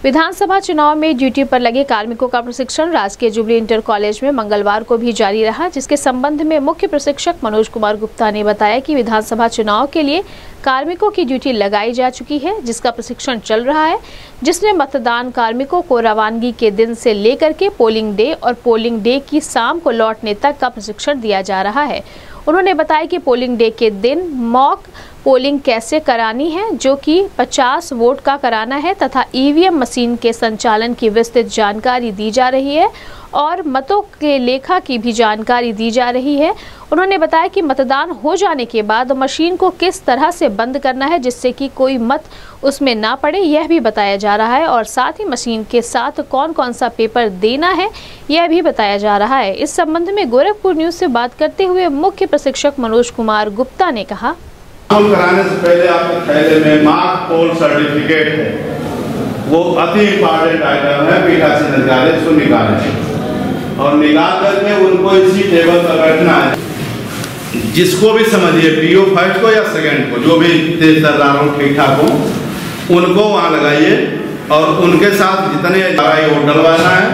विधानसभा चुनाव में ड्यूटी पर लगे कार्मिकों का प्रशिक्षण राजकीय जुबली इंटर कॉलेज में मंगलवार को भी जारी रहा, जिसके संबंध में मुख्य प्रशिक्षक मनोज कुमार गुप्ता ने बताया कि विधानसभा चुनाव के लिए कार्मिकों की ड्यूटी लगाई जा चुकी है, जिसका प्रशिक्षण चल रहा है, जिसमें मतदान कार्मिकों को रवानगी के दिन से लेकर के पोलिंग डे और पोलिंग डे की शाम को लौटने तक का प्रशिक्षण दिया जा रहा है। उन्होंने बताया कि पोलिंग डे के दिन मॉक पोलिंग कैसे करानी है, जो कि 50 वोट का कराना है, तथा ईवीएम मशीन के संचालन की विस्तृत जानकारी दी जा रही है और मतों के लेखा की भी जानकारी दी जा रही है। उन्होंने बताया कि मतदान हो जाने के बाद मशीन को किस तरह से बंद करना है जिससे कि कोई मत उसमें ना पड़े, यह भी बताया जा रहा है और साथ ही मशीन के साथ कौन कौन सा पेपर देना है यह भी बताया जा रहा है। इस संबंध में गोरखपुर न्यूज से बात करते हुए मुख्य प्रशिक्षक मनोज कुमार गुप्ता ने कहा, पोल कराने से पहले आपके थैले में मार्क पोल सर्टिफिकेट है, वो अति इम्पोर्टेंट आइटम है। पीठासीन अधिकारी इसको निकालें और निकाल करके उनको इसी टेबल पर बैठना है। जिसको भी समझिए, पीओ फर्स्ट को या सेकंड को, जो भी तेज कर रहा हूँ ठीक ठाक हो, उनको वहाँ लगाइए और उनके साथ जितने वोट डलवाना है,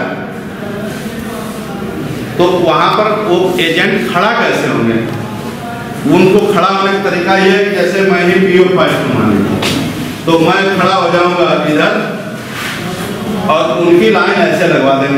तो वहाँ पर वो एजेंट खड़ा कैसे होंगे, उनको खड़ा होने का तरीका ये है कि जैसे मैं ही पीओ फर्स्ट मान लीजिए, तो मैं खड़ा हो जाऊंगा इधर और उनकी लाइन ऐसे लगवा देंगे।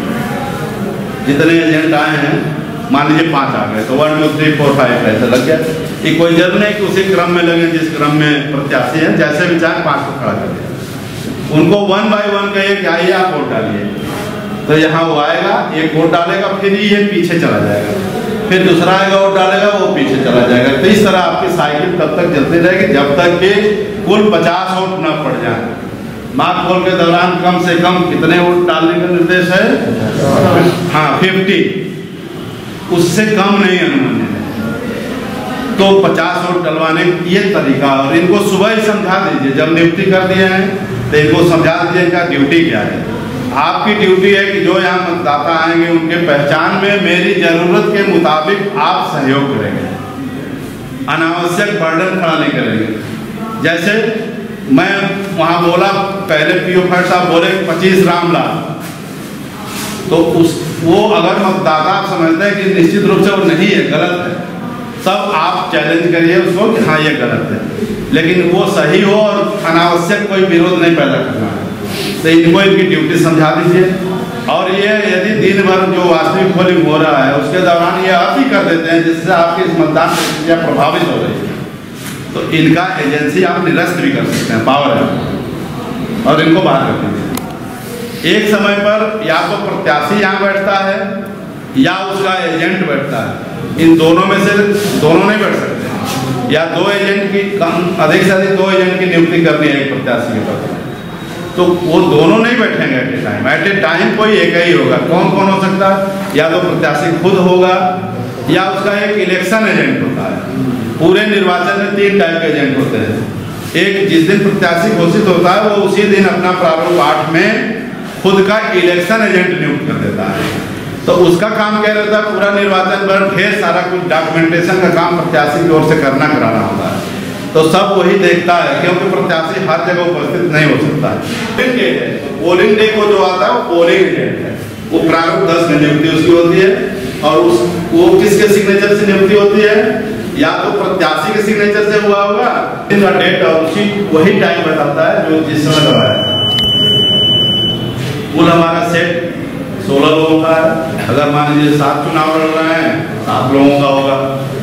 जितने एजेंट आए हैं, मान लीजिए 5 आ गए, तो 1 2 3 4 5 ऐसे लग गया। ये कोई जरूर नहीं कि उसी क्रम में लगे जिस क्रम में प्रत्याशी है, जैसे भी चाहे 5 को खड़ा कर दिया। उनको 1 बाय 1 कहिए कि आइए आप वोट डालिए, तो यहाँ वो आएगा, एक वोट डालेगा, फिर ये पीछे चला जाएगा, फिर दूसरा आएगा वोट डालेगा, वो पीछे चला जाएगा। तो इस तरह आपकी साइकिल तब तक चलती रहेगी जब तक कि कुल 50 वोट न पड़ जाए। मार्क पोल के दौरान कम से कम कितने वोट डालने का निर्देश है? हाँ, 50, उससे कम नहीं अनुमानित है। तो 50 वोट डलवाने ये तरीका, और इनको सुबह ही समझा दीजिए, जब नियुक्ति कर दिए हैं तो इनको समझा दीजिए इनका ड्यूटी क्या है। आपकी ड्यूटी है कि जो यहाँ मतदाता आएंगे उनके पहचान में मेरी जरूरत के मुताबिक आप सहयोग करेंगे, अनावश्यक बर्डन खड़ा नहीं करेंगे। जैसे मैं वहाँ बोला, पहले पीओ फर्स्ट साहब बोले 25 रामलाल, तो वो अगर मतदाता आप समझते हैं कि निश्चित रूप से वो नहीं है, गलत है, तब आप चैलेंज करिए उसको कि हाँ ये गलत है, लेकिन वो सही हो और अनावश्यक कोई विरोध नहीं पैदा करना है। तो इनको इनकी ड्यूटी समझा दीजिए। और ये यदि दिन भर जो वास्तविक पोलिंग हो रहा है उसके दौरान ये अति कर देते हैं जिससे आपकी इस मतदान प्रक्रिया प्रभावित हो रही है, तो इनका एजेंसी आप निरस्त भी कर सकते हैं, पावर है, और इनको बाहर कर दीजिए। एक समय पर या तो प्रत्याशी यहाँ बैठता है या उसका एजेंट बैठता है, इन दोनों में से दोनों नहीं बैठ सकते, या 2 एजेंट की कम अधिक से अधिक 2 एजेंट की नियुक्ति करनी है एक प्रत्याशी के पास, तो वो दोनों नहीं बैठेंगे at a time. At a time कोई एक ही होगा। कौन कौन हो सकता है? या तो प्रत्याशी खुद होगा या उसका एक इलेक्शन एजेंट होता है। पूरे निर्वाचन में 3 टाइप के एजेंट होते हैं। एक, जिस दिन प्रत्याशी घोषित होता है वो उसी दिन अपना प्रारूप 8 में खुद का इलेक्शन एजेंट नियुक्त कर देता है, तो उसका काम क्या रहता है? पूरा निर्वाचन भर ढेर सारा कुछ डॉक्यूमेंटेशन का काम प्रत्याशी की ओर से कराना होता है, तो सब वही देखता है, क्योंकि प्रत्याशी हर जगह उपस्थित नहीं हो सकता है। पोलिंग डे को जो आता है वो पोलिंग एजेंट है, वो प्रारूप 10 में नियुक्ति उसकी होती है, और वो किसके सिग्नेचर से नियुक्ति होती है? या तो प्रत्याशी के सिग्नेचर से हुआ होगा, इनका डेट और उसी वही टाइम बताता है जो जिस समय लगाया। कुल हमारा सेट 16 लोगों का है। अगर मान लीजिए 7 चुनाव लड़ रहे हैं, 7 लोगों का होगा।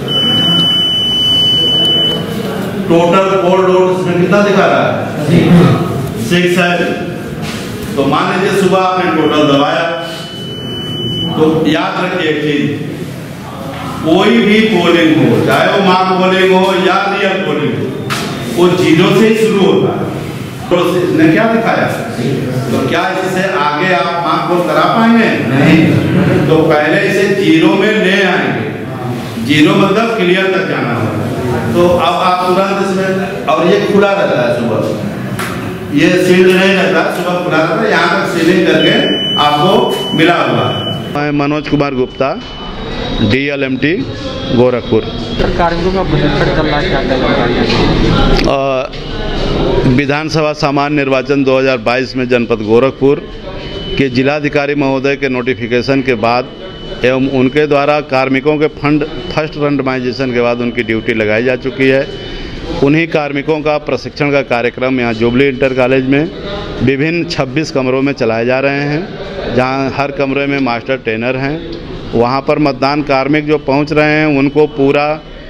टोटल पोल लोड इसमें कितना दिखा रहा है? 6 है। तो मान लीजिए सुबह आपने टोटल दबाया, तो याद रखिए एक चीज, कोई भी पोलिंग हो, चाहे वो मार्क पोलिंग हो या रियल पोलिंग हो, वो 0 से ही शुरू होता है। तो इसने क्या दिखाया? तो क्या इससे आगे आप मार्क पोल करा पाएंगे? नहीं। तो पहले इसे 0 में ले आएंगे। 0 मतलब क्लियर तक जाना होगा। तो अब आप तुरंत इसमें, और ये खुला रहता है सुबह, ये सील्ड नहीं रहता, सुबह खुला रहता है, यहाँ तक सीलिंग करके आपको मिला हुआ है। मैं मनोज कुमार गुप्ता, DLMT गोरखपुर। कार्मिकों का प्रशिक्षण चल रहा है, क्या विधानसभा सामान्य निर्वाचन 2022 में जनपद गोरखपुर के जिलाधिकारी महोदय के नोटिफिकेशन के बाद एवं उनके द्वारा कार्मिकों के फर्स्ट रैंडमाइजेशन के बाद उनकी ड्यूटी लगाई जा चुकी है। उन्हीं कार्मिकों का प्रशिक्षण का कार्यक्रम यहाँ जुबली इंटर कॉलेज में विभिन्न 26 कमरों में चलाए जा रहे हैं, जहाँ हर कमरे में मास्टर ट्रेनर हैं। वहाँ पर मतदान कार्मिक जो पहुँच रहे हैं उनको पूरा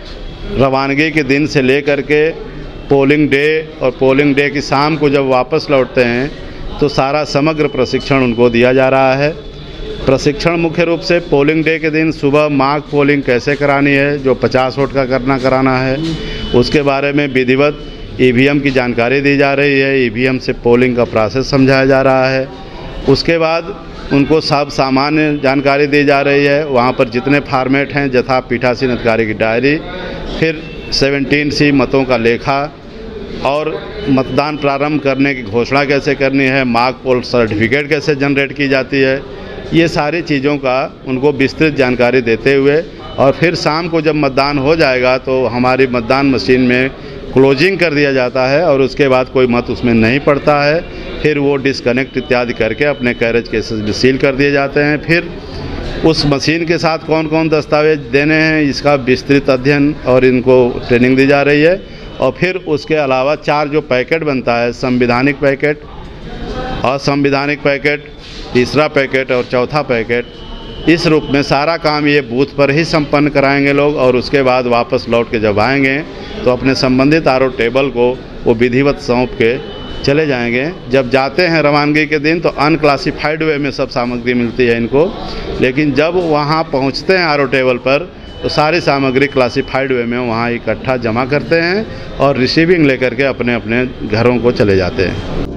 रवानगी के दिन से लेकर के पोलिंग डे और पोलिंग डे की शाम को जब वापस लौटते हैं तो सारा समग्र प्रशिक्षण उनको दिया जा रहा है। प्रशिक्षण मुख्य रूप से पोलिंग डे के दिन सुबह मॉक पोलिंग कैसे करानी है, जो 50 वोट का कराना है, उसके बारे में विधिवत ईवीएम की जानकारी दी जा रही है। ईवीएम से पोलिंग का प्रोसेस समझाया जा रहा है। उसके बाद उनको सब सामान्य जानकारी दी जा रही है। वहाँ पर जितने फॉर्मेट हैं, यथा पीठासीन अधिकारी की डायरी, फिर 17C मतों का लेखा और मतदान प्रारंभ करने की घोषणा कैसे करनी है, मॉक पोल सर्टिफिकेट कैसे जनरेट की जाती है, ये सारी चीज़ों का उनको विस्तृत जानकारी देते हुए और फिर शाम को जब मतदान हो जाएगा तो हमारी मतदान मशीन में क्लोजिंग कर दिया जाता है और उसके बाद कोई मत उसमें नहीं पड़ता है। फिर वो डिस्कनेक्ट इत्यादि करके अपने कैरेज केसेस में सील कर दिए जाते हैं। फिर उस मशीन के साथ कौन कौन दस्तावेज देने हैं इसका विस्तृत अध्ययन और इनको ट्रेनिंग दी जा रही है। और फिर उसके अलावा 4 जो पैकेट बनता है, संविधानिक पैकेट, असंविधानिक पैकेट, तीसरा पैकेट और चौथा पैकेट, इस रूप में सारा काम ये बूथ पर ही संपन्न कराएंगे लोग। और उसके बाद वापस लौट के जब आएंगे तो अपने संबंधित आरओ टेबल को वो विधिवत सौंप के चले जाएंगे। जब जाते हैं रवानगी के दिन तो अनक्लासिफाइड वे में सब सामग्री मिलती है इनको, लेकिन जब वहाँ पहुँचते हैं आरओ टेबल पर तो सारी सामग्री क्लासिफाइड वे में वहाँ इकट्ठा जमा करते हैं और रिसीविंग लेकर के अपने अपने घरों को चले जाते हैं।